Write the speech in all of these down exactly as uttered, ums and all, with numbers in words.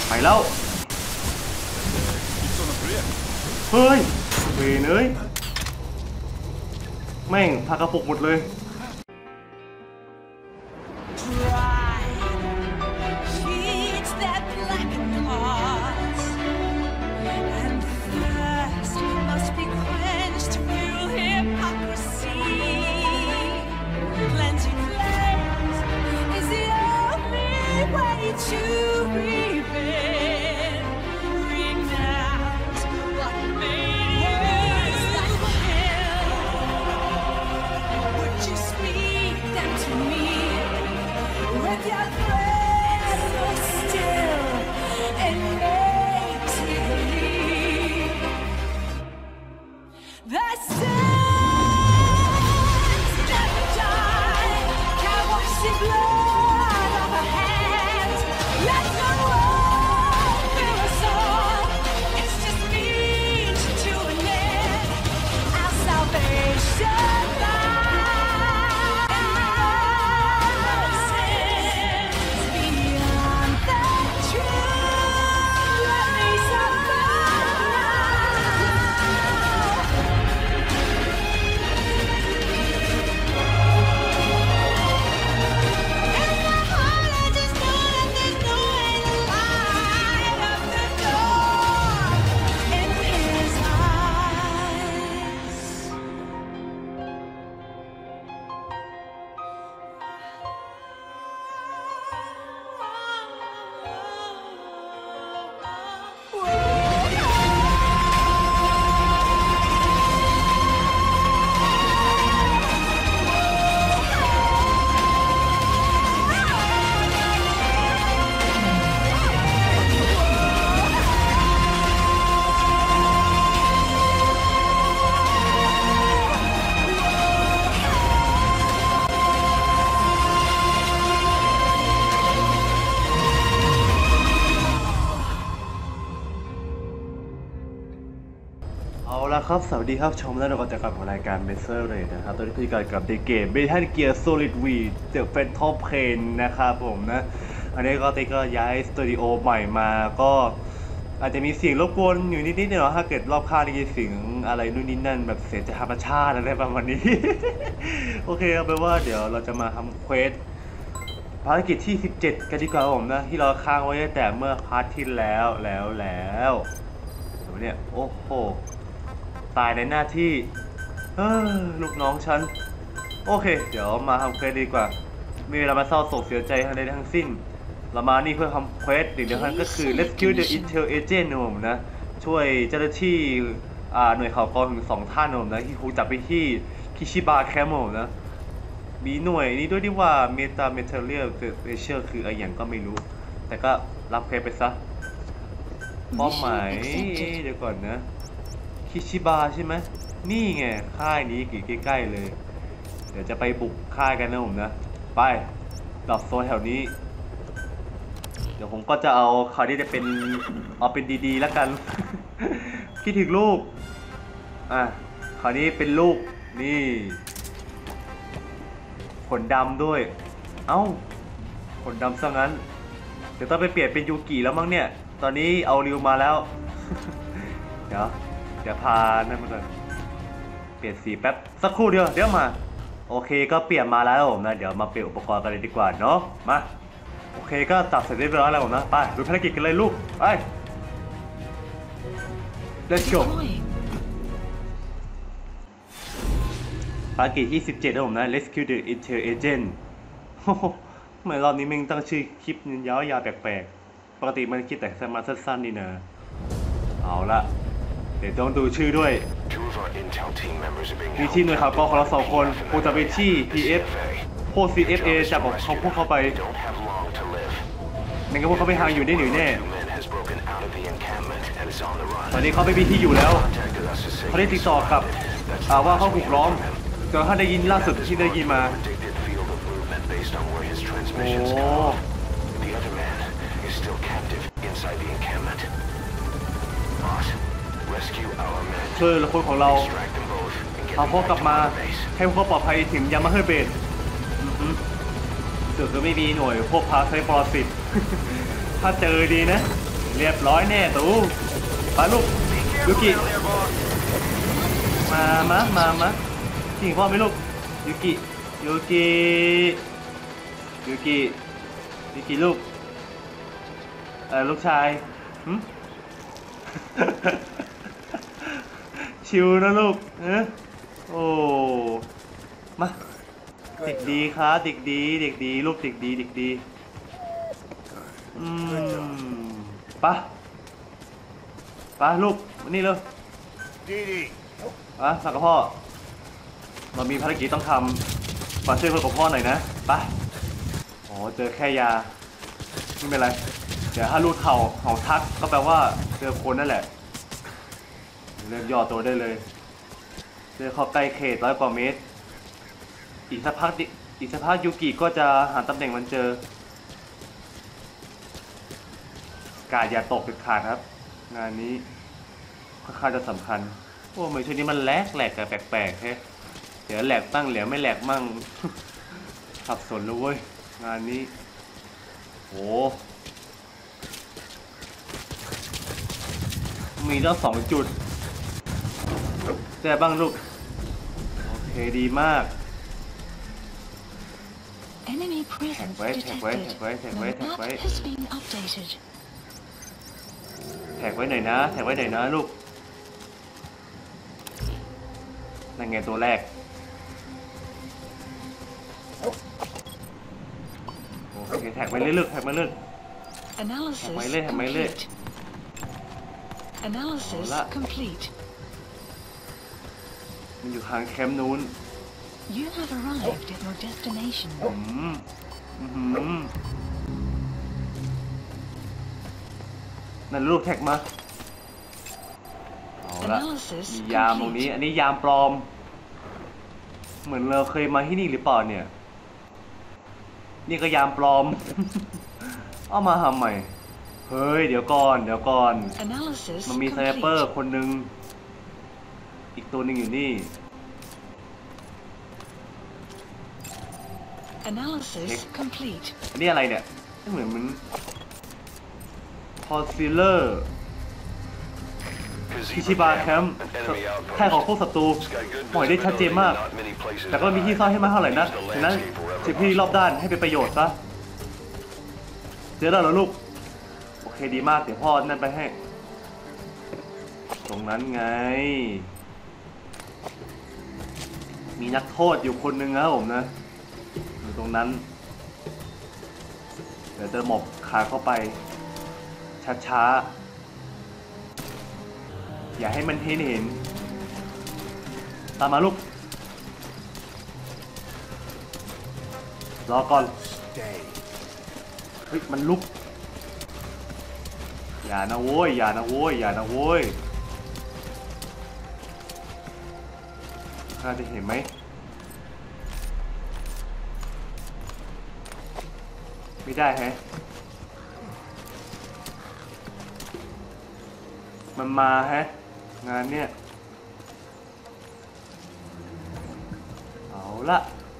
ไปแล้วเฮ้ยเวรเอ้ยแม่งพากระปุกหมดเลยครับสวัสดีครับชมแล้วเราก็จะกลับกับรายการเมเซอร์เลยนะครับตอนนี้คือการกับในเกมเบทัลเกียร์โซลิดวีเดอะเฟนทอปเพนนะครับผมนะอันนี้ก็ติ๊กก็ย้ายสตูดิโอใหม่มาก็อาจจะมีเสียงรบกวนอยู่นิดๆเนาะถ้าเกิดรอบข้างได้ยินเสียงอะไรนู่นนี่นั่นแบบเสียงจากธรรมชาติอะไรประมาณนี้ โอเคเอาเป็นว่าเดี๋ยวเราจะมาทำเควสภารกิจที่สิบเจ็ดกันดีกว่าผมนะที่เราค้างไว้แต่เมื่อพาร์ทที่แล้วแล้วแล้วเนี่ยโอ้โหตายในหน้าที่เออลูกน้องฉันโอเคเดี๋ยวมาทำเควสดีกว่ามีเวลามาเศร้าโศกเสียใจอะไรทั้งสิ้นเรามานี่เพื่อทำเควสเดี๋ยวนั้นก็คือ rescue the intel agent นะผมนะช่วยเจ้าหน้าที่หน่วยข่าวกรองถึงสองท่านนะที่ถูกจับไปที่คิชิบะแคมป์นะมีหน่วยนี้ด้วยที่ว่า meta material special คืออะไรอย่างก็ไม่รู้แต่ก็รับเควสไปซะเป้าหมายเดี๋ยวก่อนนะคิชิบะใช่ไหมนี่ไงค่ายนี้อยู่ใกล้ๆเลยเดี๋ยวจะไปบุกค่ายกันนะผมนะไปดับโซนแถวนี้เดี๋ยวผมก็จะเอาคราวนี้จะเป็นเอาเป็นดีๆแล้วกัน คิดถึงลูกอ่ะคราวนี้เป็นลูกนี่ขนดำด้วยเอ้าขนดำซะงั้นเดี๋ยวต้องไปเปลี่ยนเป็นยูกิแล้วมั้งเนี่ยตอนนี้เอาริวมาแล้ว เดี๋ยวเดี๋ยวพานั่นมาก่อนเปลี่ยนสีแป๊บสักครู่เดียวเดี๋ยวมาโอเคก็เปลี่ยนมาแล้วผมนะเดี๋ยวมาเปลี่ยนอุปกรณ์กันเลยดีกว่าเนาะมาโอเคก็ตัดเสร็จเรียบร้อยแล้วผมนะไปดูภารกิจกันเลยลูกไป let's go ภารกิจที่สิบเจ็ดนะผมนะ rescue the intel agent ทำไมรอบนี้มึงตั้งชื่อคลิปยาวๆแปลกๆปกติมันคิดแต่สมาสั้นๆนี่นะเอาละเดี๋ยวต้องดูชื่อด้วยมีที่หน่วยข่าวกรองของเราสองคนโคจะไปที่ พี เอฟ โค ซี เอฟ เอ จับเขาพวกเขาไปนั่นก็พวกเขาไปหาอยู่ได้หรือแน่ตอนนี้เขาไปมีที่อยู่แล้วเขาได้ติดต่อกับว่าเขาถูกล้อมจนเขาได้ยินล่าสุดที่ได้ยินมาโอ้ช่วยเหลือคนของเราเอาพวกกลับมาให้พวกปลอดภัยถึงยามาเฮเบนเสือก็ไม่มีหน่วยพวกพาไซปรสิตถ้าเจอดีนะเรียบร้อยแน่ตูไปลูกยูกิมามามามาทิ้งพ่อไหมลูกยูกิยูกิยูกิยูกิลูกเออลูกชายหึ ชิวนะลูกเออโอ้มาเด็กดีครับเด็กดีเด็กดีลูกเด็กดีเด็กดีอืมปะปะลูกวันนี้เลยอ่ะฝากกับพ่อเรามีภารกิจต้องทำฝากช่วยพ่อกับพ่อหน่อยนะปะอ๋อเจอแค่ยาไม่เป็นไรเดี๋ยวถ้าลูกเข่าเข่าทักก็แปลว่าเจอคนนั่นแหละเริ่มย่อตัวได้เลยเจอเข้าใกล้เขตร้อยกว่าเมตรอีกสักพักอีกสักพักยูกิก็จะหาตำแหน่งมันเจอกาดอย่าตกเด็ดขาดครับงานนี้ค่อนข้างจะสำคัญโอ้ไม่ใช่นี้มันแหลกแหลกแต่แปลกๆแฮะเดี๋ยวแหลกตั้งเหลียวไม่แหลกมั่ง สับสนเลยเว้ยงานนี้โอ้มีตั้งสองจุดแจ้บ้างลูกโอเคดีมากแท็กไว้แท็กไว้แท็กไว้แท็กไว้แท็กไว้แท็กไว้หน่อยนะแท็กไว้หน่อยนะลูกนั่นไงตัวแรกโอเคแท็กไว้เรื่อยๆแท็กไว้เรื่อยแท็กไว้เรื่อยแท็กไว้เรื่อยAnalysis complete มันอยู่ทางแคมป์นู้น You have arrived at your destination อืมอืมนั่นลูกแท็กมาเอาละมียามตรงนี้อันนี้ยามปลอมเหมือนเราเคยมาที่นี่หรือเปล่าเนี่ยนี่ก็ยามปลอม เอามาทำใหม่เฮ้ยเดี๋ยวก่อนเดี๋ยวก่อนมันมีสไนเปอร์คนหนึ่งอีกตัวหนึ่งอยู่นี่อันนี้อะไรเนี่ยเหมือนมันพอซิลเลอร์คิชิบาแคมป์ค่ายของพวกศัตรูปล่อยได้ชัดเจนมากแต่ก็มีที่ซ่อนให้มากเท่าไหร่นะฉะนั้นจิบพี่รอบด้านให้เป็นประโยชน์ซะเจอแล้วเหรอลูกโอเคดีมากเดี๋ยวพ่อนั่นไปให้ตรงนั้นไงมีนักโทษอยู่คนหนึ่งนะผมนะอยู่ตรงนั้นเดี๋ยวจะหมอบขาเข้าไปช้าๆอย่าให้มันเห็นเห็นตามมาลูกรอก่อนเฮ้ยมันลุกอย่านะโว้ยอย่านะโว้ยอย่านะโว้ยน่าจะเห็นไหมไม่ได้แฮะมันมาฮะงานเนี้ยเอาละ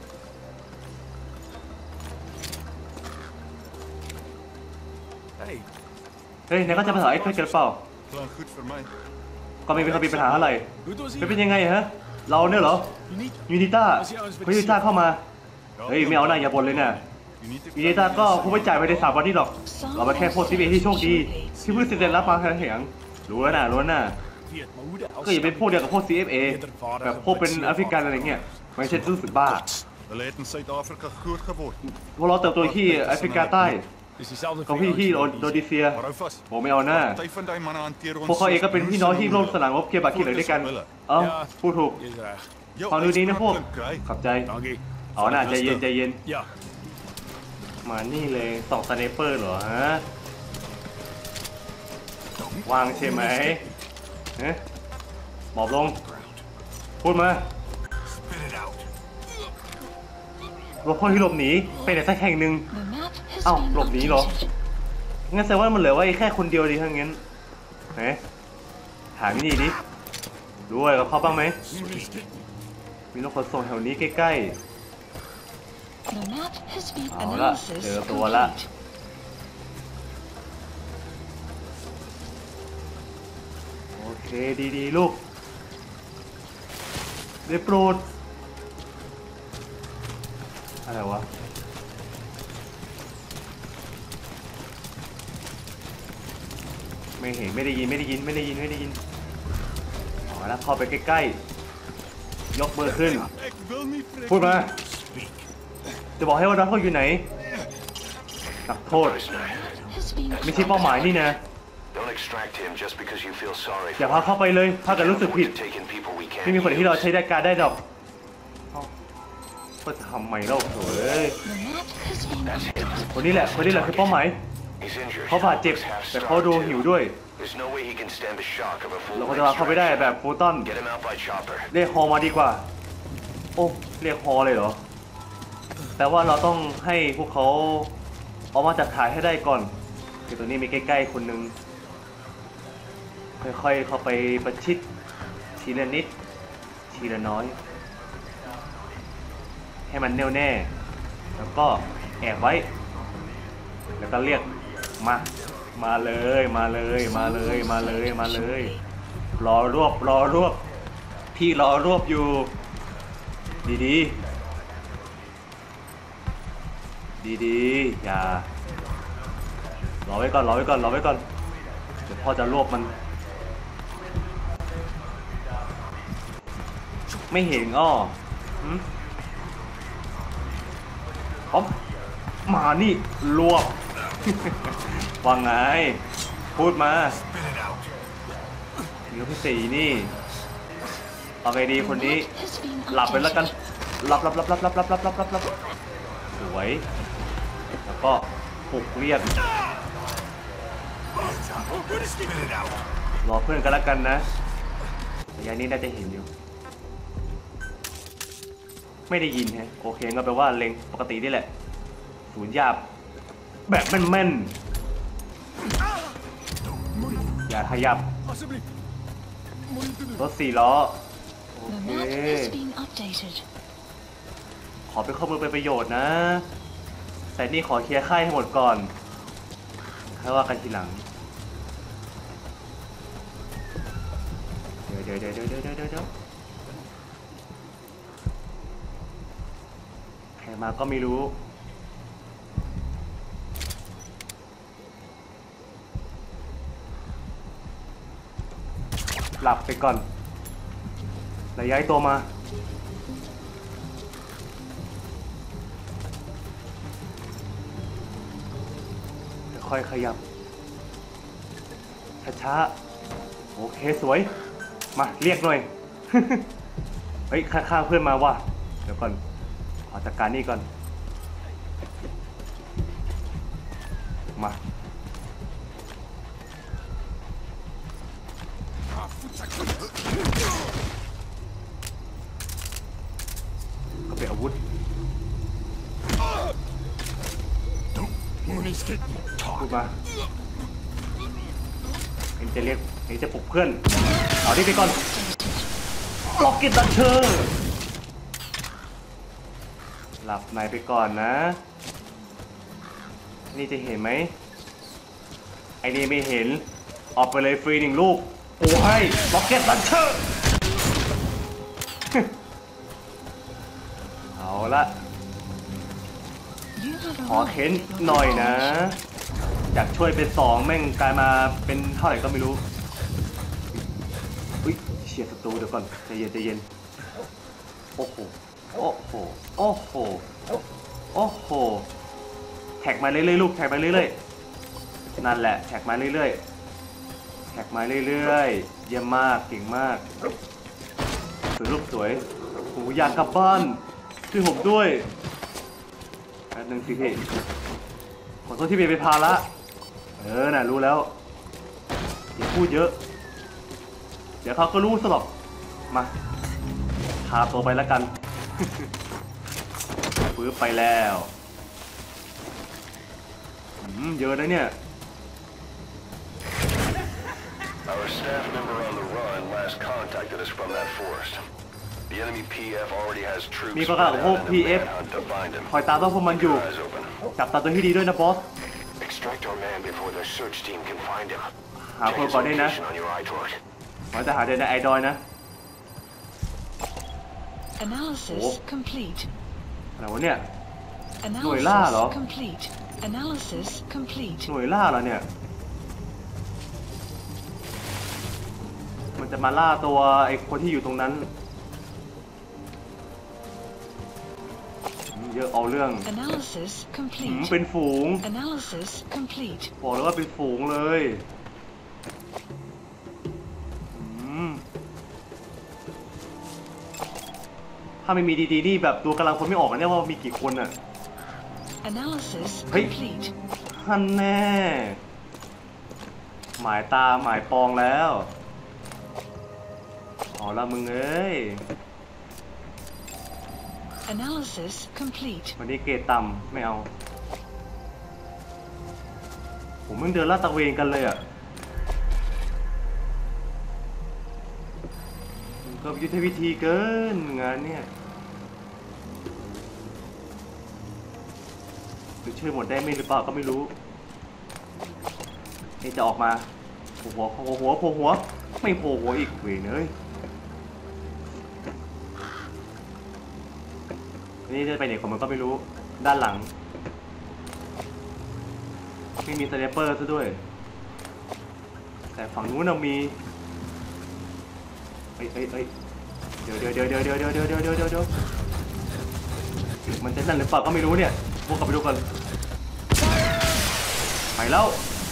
เฮ้ยนายก็จะภาษาไอ้เพื่อนกันเปล่าก็ไม่มีปัญหาอะไรไม่เป็นยังไงฮะเราเนี่ยเหรอยูนิต้าเฮ้ยยูนิต้าเข้ามาเฮ้ยไม่เอาหน้าอย่าบ่นเลยนะยูนิต้าก็คงไม่จ่ายไปในสามวันนี้หรอกเราไปแค่พวกซีเอที่โชคดีที่เพิ่งเสร็จรับมาแค่เหียงรู้แล้วนะรู้แล้วนะก็อย่าเป็นพวกเดียวกับพวก ซี เอฟ เอ แบบพวกเป็นแอฟริกันอะไรเงี้ยไม่ใช่รู้สึกบ้าพวกเราเติบโตที่แอฟริกาใต้กับพี่ที่โดนีเซียผมไม่เอาหน้าพวกเขาเองก็เป็นพี่น้องที่ร่วมสนามรบเคียบาคิเลยด้วยกันเอ้าพูดถูกฟังดูนี้นะพวกขอบใจเอาหน้าใจเย็นใจเย็นมานี่เลยสองสไนเปอร์เหรอฮะวางใช่ไหมเฮ้ยหมอบลงพูดมาเราพ่อที่หลบหนีไปไหนสักแห่งหนึ่งเอ้าหลบหนีเหรองั้นแสดงว่ามันเหลือไว้แค่คนเดียวดีทั้งนั้นเฮ้ยถามนี่ดิด้วยกับเขาบ้างไหมมีรถขนส่งแถวนี้ใกล้ๆเอาละเจอตัวละเคดีๆลูกได้โปรดอะไรวะไม่เห็นไม่ได้ยินไม่ได้ยินไม่ได้ยินไม่ได้ยินเอาละเข้าไปใกล้ๆยกมือขึ้นพูดมาจะบอกให้ว่านักโทษอยู่ไหนนักโทษ Has been ไม่ใช่เป้าหมายนี่นะ Don't extract him just because you feel sorry อย่า for พา him. เข้าไปเลยถ้าเกิดรู้สึกผิด We've taken people we can't ไม่มีคนที่เรา use. ใช้ได้การได้ดอกเอ้าก็ทำไมเล่าโถ่เอ้ย the map has been That's him. คนนี้แหละคนนี้แหละคือเป้าหมาย He's injured. เขาบาดเจ็บ Looks half แต่เขาดู starved, หิว too. ด้วย There's no way he can stand the shock of a full เราก็จะพาเข้าไปได้แบบฟูตัน Get him out by chopper. เรียกฮอมาดีกว่าโอ้เรียกฮอเลยเหรอแต่ว่าเราต้องให้พวกเขาออกมาจากถ่ายให้ได้ก่อนคือตัวนี้มีใกล้ๆคนหนึ่งค่อยๆเข้าไปประชิดทีละนิดทีละน้อยให้มันแน่วแน่แล้วก็แอบไว้แล้วก็เรียกมามาเลยมาเลยมาเลยมาเลยมาเลยรอรวบรอรวบพี่รอรวบอยู่ดีๆดีๆอย่ารอไว้ก่อนรอไว้ก่อนรอไว้ก่อนเดี๋ยวพ่อจะรวบมันไม่เห็นอ้อหืมพร้อมมานี่รวบ ว่าไงพูดมาเดี๋ยวพี่สี่นี่เอาไงดีคนนี้ has been หลับไปแล้วกัน updated. หลับหลับหลับหลับหลับหลับหลับหลับหลับหลับสวยแล้วก็ปลุกเรียกรอเพื่อนกันแล้วกันนะระยะนี้น่าจะเห็นอยู่ไม่ได้ยินฮะโอเคก็แปลว่าเล็งปกตินี่แหละศูนย์หยาบแบบแม่นๆอย่าขยับรถสี่ล้อโอ The เค map has been updated. ขอเป็นข้อมูลเป็นประโยชน์นะแต่นี่ขอเคลียร์ค่ายให้หมดก่อนค่อยว่ากันทีหลังเดี๋ยวเดี๋ยวเดี๋ยวเดี๋ยวเดี๋ยวเดี๋ยวใครมาก็ไม่รู้หลับไปก่อนแล้วย้ายตัวมาค่อยขยับช้าๆโอเคสวยมาเรียกหน่อย เฮ้ยข้างๆเพื่อนมาว่ะเดี๋ยวก่อนขอจัดการนี่ก่อนมาก็เป็นอาวุธพูดมาเอ็งจะเรียกเอ็งจะปลุกเพื่อนเอาดิไปก่อนล็อกเก็ตดันเชอร์หลับในไปก่อนนะนี่จะเห็นไหมไอ้นี่ไม่เห็นออกไปเลยฟรีหนึ่งลูกโอ้ให้ล็อกเก็ตดันเชอร์ เอาละ You have ขอเค้น arrived at your หน่อยนะ destination. อยากช่วยเป็นสองแม่งกลายมาเป็นเท่าไหร่ก็ไม่รู้อุ้ยเชียร์ศัตรูเดี๋ยวก่อนใจเย็นใจเย็นโอ้โหโอ้โหโอ้โหโอ้โหแท็กมาเรื่อยๆลูกแท็กมาเรื่อยๆนั่นแหละแท็กมาเรื่อยๆแท็กมาเรื่อยๆเยี่ยมมากเก่งมากสวยลูกสวยโอ้อยากกลับบ้านช่วยผมด้วยแป๊บนึงสิพี่ขอโทษที่เบียร์ไปพาละเออน่ะรู้แล้วอย่าพูดเยอะเดี๋ยวเขาก็รู้ซะหรอกมาพาตัวไปแล้วกัน ฟื้นไปแล้วอืมเยอะนะเนี่ย Our staff member on the run last contacted us from that forest. The enemy พี เอฟ already has troops มีประกาศของพวก พี เอฟ manhunt to find him. คอยตามต้องพวกมันอยู่ Keep your eyes open. จับตาตัวให้ดีด้วยนะบอส Extract our man before their search team can find him. หา Check คน his ก่อนด้วยนะ location on your iTorch. เราจะหาเดนไอดอยนะ Analysis Oh. complete. อะไรวะเนี่ย Analysis Nuôi la hả? complete. Analysis complete. หน่วยล่าเหรอเนี่ย มันจะมาล่าตัวไอ้คนที่อยู่ตรงนั้นอืมเยอะเอาเรื่อง Analysis หืม complete. เป็นฝูง Analysis complete. บอกเลยว่าเป็นฝูงเลยอืมถ้าไม่มีดีๆนี่แบบตัวกำลังคนไม่ออกกันเนี่ยว่ามีกี่คนอ่ะ Analysis Hey. complete. ฮันแน่ หมายตาหมายปองแล้วเอาละมึงเอ้ย Analysis complete. วันนี้เกรดต่ำไม่เอา ผมมึงเดินลาดตระเวนกันเลยอ่ะมันก็ยุทธวิธีเกินงานเนี่ยหรือช่วยหมดได้ไหมหรือเปล่าก็ไม่รู้นี่จะออกมาโผล่หัวโผล่หัวโผล่หัวไม่โผล่หัวอีกเว้ยเนยนี่จะไปไหนของมันก็ไม่รู้ด้านหลังไม่มีสไนเปอร์ซะด้วยแต่ฝั่งนู้นเรามีเอ้ยเอ้ยเอ้ยเดี๋ยวเดี๋ยวเดี๋ยวเดี๋ยวเดี๋ยวเดี๋ยวเดี๋ยวเดี๋ยวเดี๋ยวเดี๋ยวมันจะนั่นหรือเปล่าก็ไม่รู้เนี่ยพวกกลับไปดูกันไปแล้ว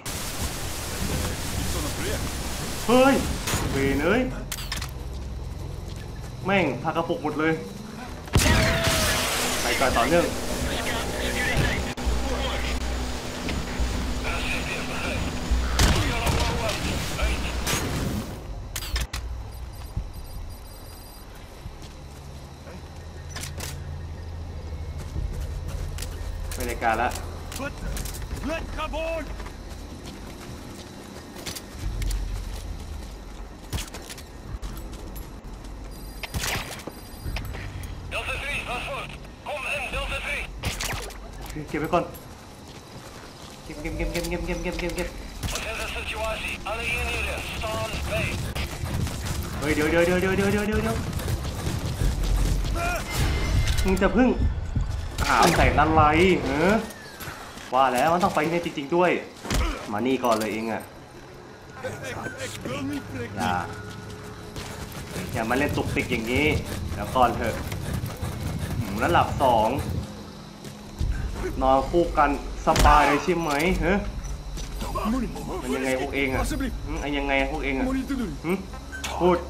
เฮ้ยเวนเอ้ยแม่งพากระปุกหมดเลยไปก่อนต่อเนื่องไม่ได้การละ Let come on! Delta three, Vanford. Kom in, Delta three. เก็บไว้ก่อนเก็บเก็บเก็บเก็บเก็บเก็บเก็บเก็บเก็บ Wat is de situatie? Alle eenheden, stand bij. เฮ้ยเดี๋ยวเดี๋ยวเดี๋ยวเดี๋ยวเดี๋ยวเดี๋ยวเดี๋ยวเดี๋ยวมึงจะพึ่งหาใส่อะไรเออว่าแล้วมันต้องไปเนี่ยจริงๆด้วยมานี่ก่อนเลยเองอ่ะ Wil niet อ prikken. ย่าอย่ามาเล่นตุกติกอย่างนี้เดี๋ยวก่อนเถอะหืมแล้วหลับสองนอนคู่กันสบายเลยใช่ไหมเฮ้ยมันยังไงพวกเองอ่ะ Alsjeblieft, หืมอันยังไงพวกเองอ่ะ moet niet te doen. หืมพูด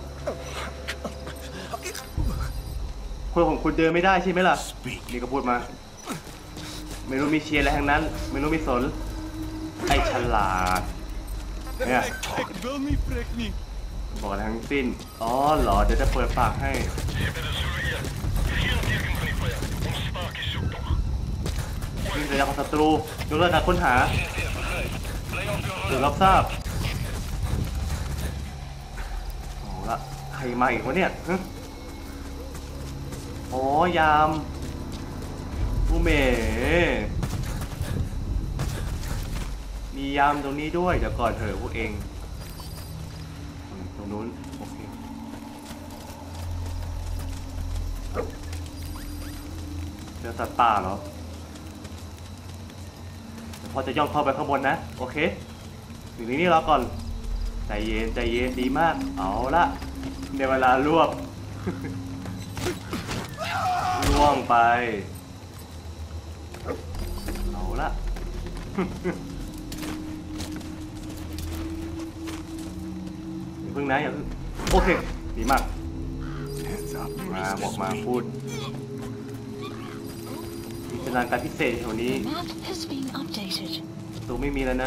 คนของคุณเดินไม่ได้ใช่ไหมล่ะนี่ก็พูดมาไม่รู้มีเชียร์อะไรทั้งนั้นไม่รู้มีสนไอ้ฉลาดเนี่ย Ik wil niet prikken. บอกอะไรทั้งสิ้นอ๋อเหรอเดี๋ยวจะเปิดปากให้นี่ระยะของศัตรูยกเลิกการค้นหาหรือรับทราบเอาละใครมาอีกวะเนี่ยฮะอ๋อยามอูเมมียามตรงนี้ด้วยเดี๋ยวก่อนเถอะพวกเองอืมตรงนู้นโอเคเจอสัตว์ป่าเหรอเดี๋ยวพอจะย่องเข้าไปข้างบนนะโอเคอยู่นี่นี่รอก่อนใจเย็นใจเย็นดีมากเอาละในเวลารวบ ล่วงไปเอาละ อย่าเพิ่งนะอย่าเพิ่งโอเคดีมากมาบอกมาพูดมีพลังการพิเศษแถวนี้ The map has been updated. ตรงไม่มีแล้วนะ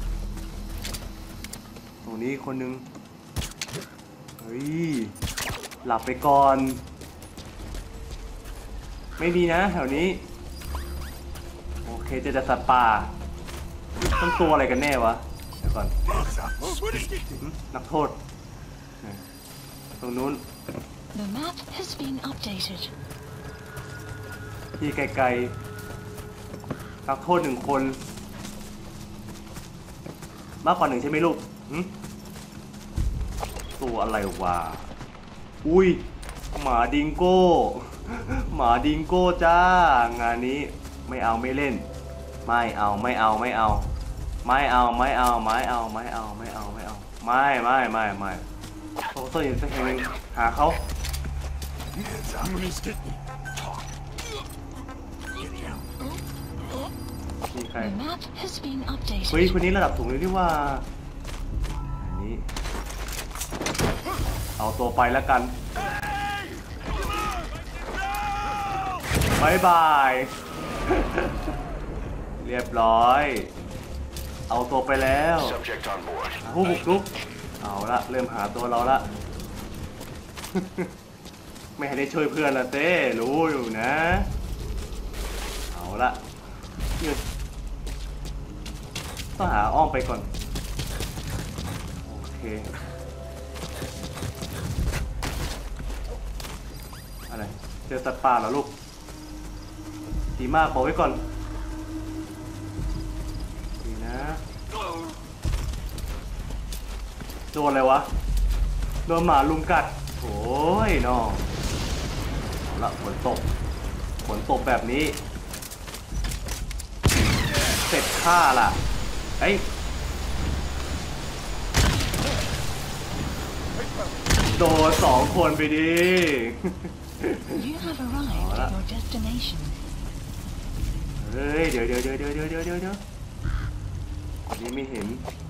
ตรงนี้คนหนึ่งเฮ้ยหลับไปก่อนไม่มีนะแถวนี้โอเคเจอแต่สัตว์ป่าต้องตัวอะไรกันแน่วะเดี๋ยวก่อน Wat is dit? หึนักโทษเนี่ยตรงนู้น The map has been updated. ที่ไกลๆนักโทษหนึ่งคน มากกว่าหนึ่งใช่ไหมลูกหึตัวตัวอะไรวะอุ้ยหมาดิงโก้หมาดิงโก้จ้างานนี้ไม่เอาไม่เล่นไม่เอาไม่เอาไม่เอาไม่เอาไม่เอาไม่เอาไม่เอาไม่เอาไม่เอาไม่ไม่ไม่ไม่โซ่โซ่ยินสักทีนึงหาเขา Somebody's get me. มีใคร The map has been เฮ้ย updated. คนนี้ระดับสูงเลยที่ว่าอันนี้เอาตัวไปแล้วกันบายบาย เรียบร้อยเอาตัวไปแล้ว Subject on board. ผู้บุกรุกเอาละเริ่มหาตัวเราละ ไม่ให้ได้ช่วยเพื่อนละเต้รู้อยู่นะเอาละยืดต้องหาอ้อมไปก่อนโอเคอะไรเจอสัตว์ป่าเหรอลูกดีมากบอกไว้ก่อนดีนะโดนอะไรวะโดนหมาลุมกัดโอ้ยน้องเอาละฝนตกฝนตกแบบนี้เสร็จค่าล่ะเอ้ยโดนสองคนไปดิ You have arrived at your destination. เฮ้ยเดี๋ยวเดี๋ยวเดี๋ยวเดี๋ยวเดี๋ยวเดี๋ยวเดี๋ยวเดี๋ยวนี่ไม่เห็น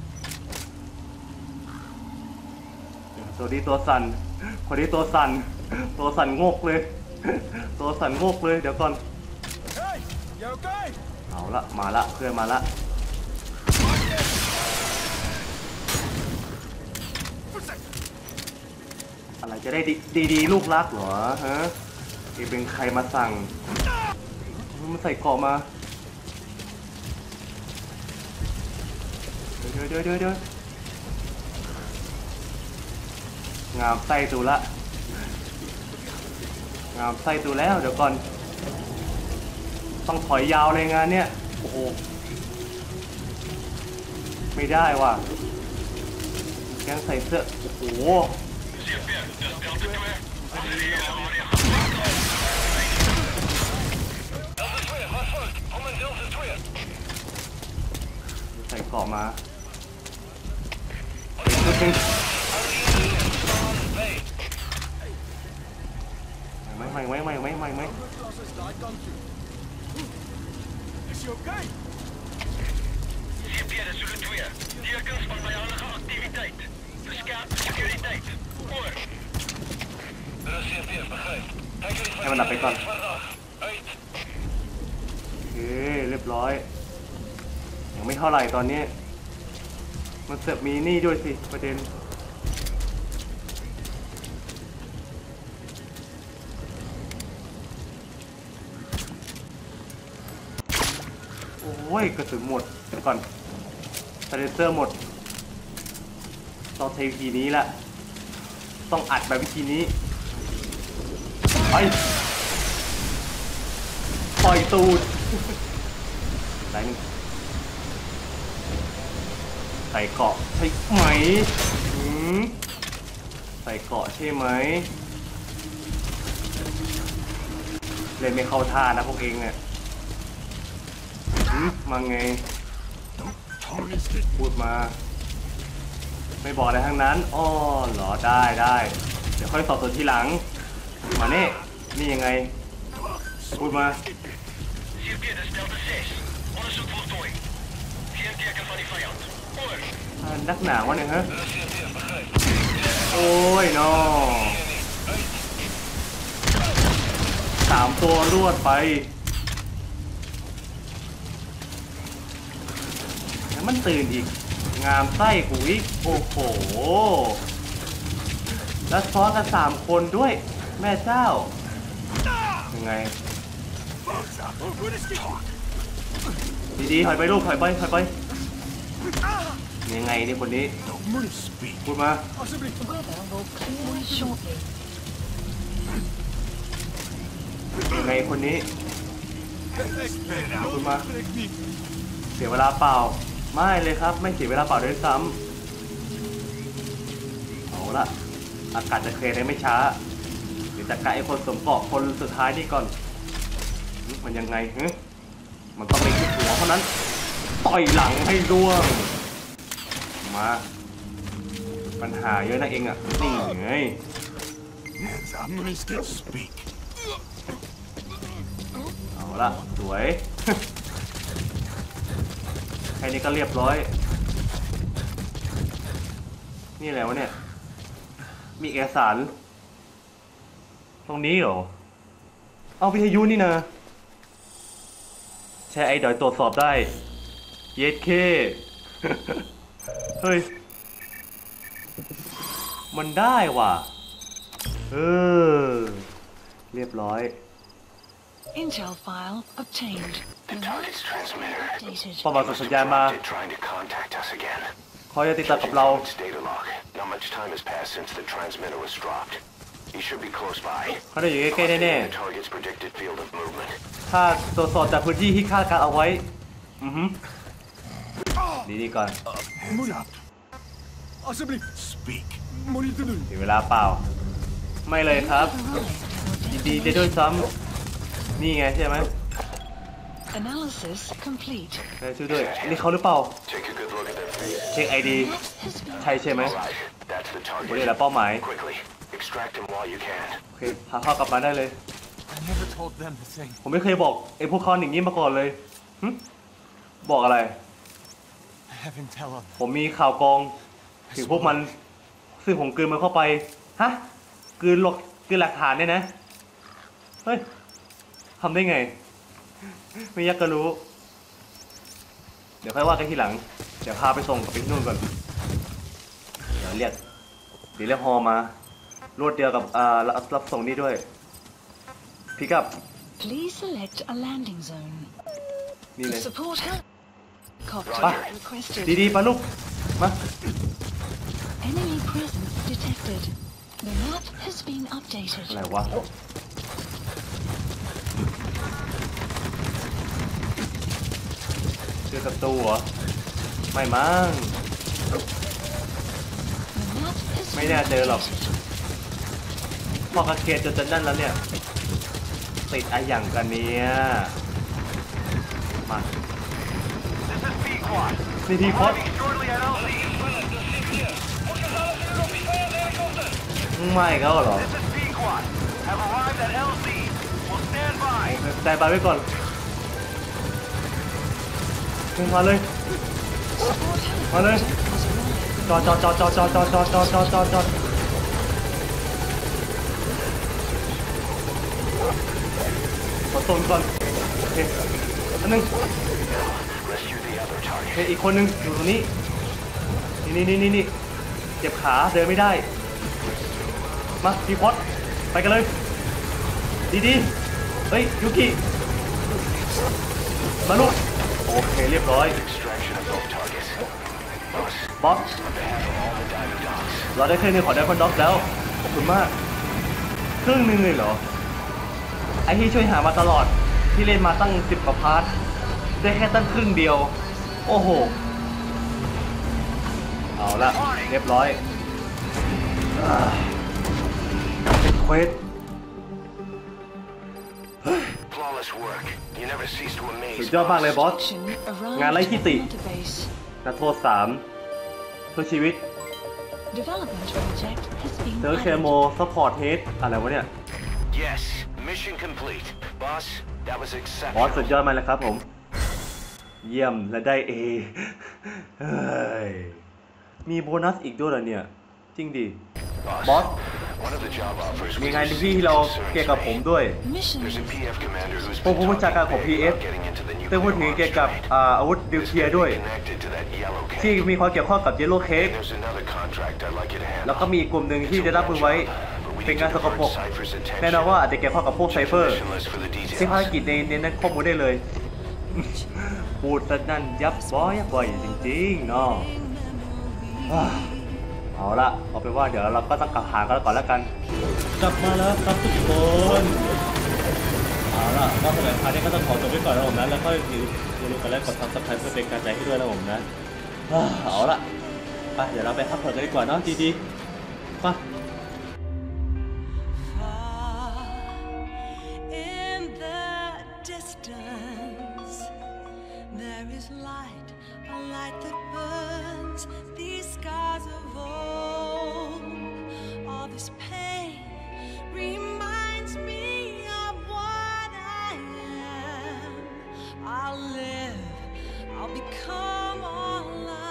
ตัวนี้ตัวสั่นคนนี้ตัวสั่นตัวสั่นงกเลยตัวสั่นงกเลยเดี๋ยวก่อน Hey, you okay? เอาละมาละเพื่อนมาละอะไรจะได้ดีดีๆลูกรักเหรอฮะเอเป็นใครมาสั่งมันใส่เกาะมาเดี๋ยวเดี๋ยวเดี๋ยวเดี๋ยวงามไส้ตูละงามไส้ตูแล้วเดี๋ยวก่อนต้องถอยยาวเลยงานเนี้ยโอ้โหไม่ได้ว่ะยังใส่เสื้อโอ้โหใส่เกาะมาชุดนึงไม่ไม่ไม่ไม่ไม่ไม่ไม่ Is she okay? C P R is Lutuia. Diakens van vijandelijke activiteit. Bescherm securiteit. Oor. De C P R begrijp. ให้มันหลับไปก่อนโอเคเรียบร้อยยังไม่เท่าไหร่ตอนนี้มันเสือกมีนี่ด้วยสิประเด็นโอ้ยกระสุนหมดเดี๋ยวก่อนสเลเซอร์หมดต้องใช้วิธีนี้ละต้องอัดแบบวิธีนี้ไปปล่อยตูดไหนหนึ่งใส่เกาะใช่ไหมหืมใส่เกาะใช่ไหมเล่นไม่เข้าท่านะพวกเองเนี่ยหืมมาไง Somebody's get me. พูดมา ไม่บอกอะไรทั้งนั้นอ้อเหรอได้ได้เดี๋ยวค่อยสอบตัวทีหลังมาเนี่ยนี่ยังไงพูดมา C P R is Delta zes. Onderzoek voltooid. Geen teken van die vijand. Oor. อ่านักหนาวะเนี่ยฮะโอ้ยน้อสามตัวรวดไปแล้วมันตื่นอีกงามไส้กูอีกโอ้โหแล้วซ้อนกันสามคนด้วยแม่เจ้ายังไง Somebody's get me. ดีๆถอยไปลูกถอยไปถอยไปยังไงนี่คนนี้ Somebody's speak. พูดมา Possibly. The weather will clear shortly. ยังไงคนนี้ Don't break me. เสียเวลาเปล่าไม่เลยครับไม่เสียเวลาเปล่าด้วยซ้ำเอาละอากาศจะเคลียร์ได้ไม่ช้าเดี๋ยวจัดการไอ้คนสวมเกราะคนสุดท้ายนี่ก่อนมันยังไงฮะมันต้องไปที่หัวเท่านั้นต่อยหลังให้ร่วงมาปัญหาเยอะนะเองอ่ะนี่ไง Hands up. Brisket, speak. เอาละสวย แค่นี้ก็เรียบร้อยนี่อะไรวะเนี่ยมีเอกสารตรงนี้เหรอเอาวิทยุนี่นะใช้ไอ้ดอยตรวจสอบได้เย็ดเค เฮ้ยมันได้ว่ะเออเรียบร้อย Intel file obtained. The target's transmitter. Updated. ประวัติสัญญาณมา Trying to contact us again. เขาจะติดต่อกับเรา It's data log. Not much time has passed since the transmitter was dropped. He should be close by. เขาจะอยู่ใกล้ๆแน่ The target's predicted field of movement. ๆถ้าตรวจสอบจากพื้นที่ที่คาดการเอาไว้อือฮึดีๆก่อน Hands up. Assembly, speak. Monitor. ถึงเวลาเปล่าไม่เลยครับ Arrived at your ดีๆจะด้วยซ้ำนี่ไงใช่ไหม Analysis complete. เออช่วยด้วยนี่เขาหรือเปล่า Take a good look at their face. เช็คไอดี Has been ใช่ใช่ไหม Right. That's the บริเว target. ณเป้าหมาย Quickly. Extract him while you can. โอเคพาเข้ากลับมาได้เลย I never told them the thing. ผมไม่เคยบอกไอ้พวกเขาอย่างนี้มาก่อนเลยหึบอกอะไร I have intel on them. ผมมีข่าวกรองถึงพวกมันซึ่งผมกลืนมันเข้าไปฮะกลืนหลอกกลืนหลักฐานเนี่ยนะเฮ้ยทำได้ไง ไม่อยากจะรู้ เดี๋ยวค่อยว่ากันทีหลังเดี๋ยวพาไปส่งกับไปที่นู่นก่อนเดี๋ยวเรียกเดี๋ยวเรียกฮอมารวดเดียวกับอ่ารับรับส่งนี่ด้วยพิกับ Please select a landing zone. นี่เลย Support her. Copter Ah. requested. ดีๆปะลูกมา Enemy presence detected. The map has been updated. อะไรวะเจอศัตรูเหรอไม่มั้ง The map has ไม่ been แน่เจอหรอก updated. พอกระเกตจนจะนั่นแล้วเนี่ยติดอะไรอย่างกันเนี่ยมา This is Pequod. นี่ทีพอด Shortly at L C. ไม่เขาเหรอ This is Pequod. Have arrived at L C. We'll stand by. ใจบายไว้ก่อนมาเลย Support her. มาเลย Has arrived. จอดจอดจอดจอดจอดจอดจอดจอดจอดจอดจอดขอส่งก่อนโอเคอันหนึง Rescue the other โอ target. เคอีกคนหนึงอยู่ตรงนี้นี่นี่นี่นี่เจ็บขาเดินไม่ได้มาพี่พอดไปกันเลยดีๆเฮ้ยยูกิมาลูกโอเคเรียบร้อย Extraction of both targets. Boss, บอส on behalf of all the diving dogs, เราได้ครึ่งหนึ่งของไดมอนด์ด็อกแล้วขอบคุณมากครึ่งหนึ่งเลยเหรอไอที่ช่วยหามาตลอดที่เล่นมาตั้งสิบกว่าพาร์ทได้แค่ตั้งครึ่งเดียวโอ้โหเอาละเรียบร้อยอ่าเป็นเควส flawless work. You never cease to สุด amaze. ยอดมากเลยบอส Action arrived งานไร้ที่ติ at the database. นักโทษสามเพื่อชีวิต Development project has been เซอร์เคโม added. ซัพพอร์ตเฮดอะไรวะเนี่ย Yes, mission complete. Boss, that was บอสสุด exceptional. ยอดมากเลยครับผม เยี่ยมและได้ A เฮ้ยมีโบนัสอีกด้วยเหรอเนี่ย จริงดิ Boss, Boss, one of the job offers มี we งานที่ received เรา concerns เกี่ยวกับผม me. ด้วย Mission There's a P F commander who's ผม been ผู้บัญชาการของ talking พี big เอฟ about getting into the ซึ่งพูด nuclear ถึง arms เกี่ยวกับ trade. อ่าอาวุธนิวเคลียร์ด้วย Connected to that yellow ที่ cake. มีความเกี่ยวข้องกับเยลโล่เค้ก There's another contract I'd like you to แล้ว handle. ก็มีอีกกลุ่มหนึ่งที่จะรับมือไว้ เป็นงานสกปรกแน่นอนว่าอาจจะเกี่ยวข้องกับพวกไซเฟอร์ Mission list for the ใช้ภาร details. กิจในในนั้นข้อมูลได้เลย พูดซะนั่นยับบ้อยยับบ่อยจริงๆเนาะอ่าเอาละเอาเป็นว่าเดี๋ยวเราก็ต้องกลับหากันก่อนแล้วกัน กลับมาแล้วครับทุกคนเอาละก็สำหรับคราวนี้ก็ต้องขอจบไว้ก่อนนะผมนะแล้วก็อย่าลืมอย่าลืมกดไลค์กดซับสไครป์เพื่อเป็นกำลังใจให้ด้วยนะผมนะอ่าเอาละไปเดี๋ยวเราไปพักผ่อนกันดีกว่าเนาะดีๆไป this light, a light that burns these scars of old. All this pain reminds me of what I am. I'll live, I'll become all I